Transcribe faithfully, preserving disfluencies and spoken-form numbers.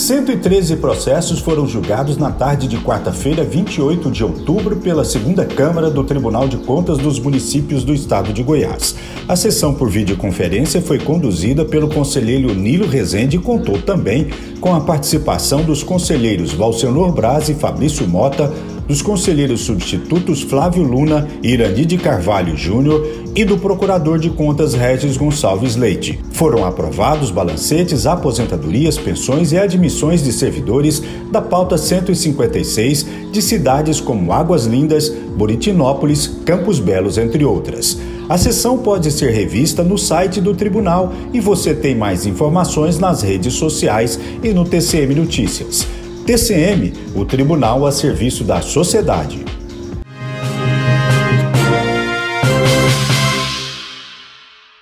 cento e treze processos foram julgados na tarde de quarta-feira, vinte e oito de outubro, pela segunda Câmara do Tribunal de Contas dos Municípios do Estado de Goiás. A sessão por videoconferência foi conduzida pelo conselheiro Nilo Rezende e contou também com a participação dos conselheiros Valsenor Braz e Fabrício Mota, dos conselheiros substitutos Flávio Luna e Irani de Carvalho Júnior e do procurador de contas Regis Gonçalves Leite. Foram aprovados balancetes, aposentadorias, pensões e admissões de servidores da pauta cento e cinquenta e seis de cidades como Águas Lindas, Buritinópolis, Campos Belos, entre outras. A sessão pode ser revista no site do tribunal e você tem mais informações nas redes sociais e no T C M Notícias. T C M, o Tribunal a serviço da sociedade.